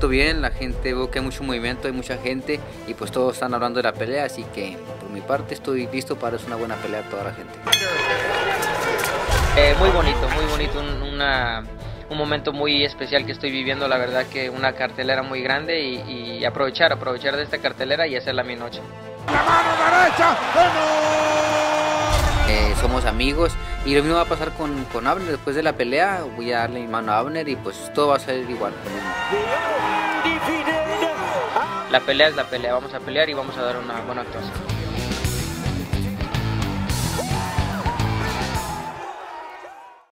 bien, la gente, veo que hay mucho movimiento, hay mucha gente y pues todos están hablando de la pelea, así que por mi parte estoy listo para hacer una buena pelea a toda la gente. Muy bonito, un momento muy especial que estoy viviendo, la verdad que una cartelera muy grande y aprovechar de esta cartelera y hacerla mi noche. La mano derecha, Somos amigos y lo mismo va a pasar con Abner. Después de la pelea voy a darle mi mano a Abner y pues todo va a ser igual. La pelea es la pelea, vamos a pelear y vamos a dar una buena actuación.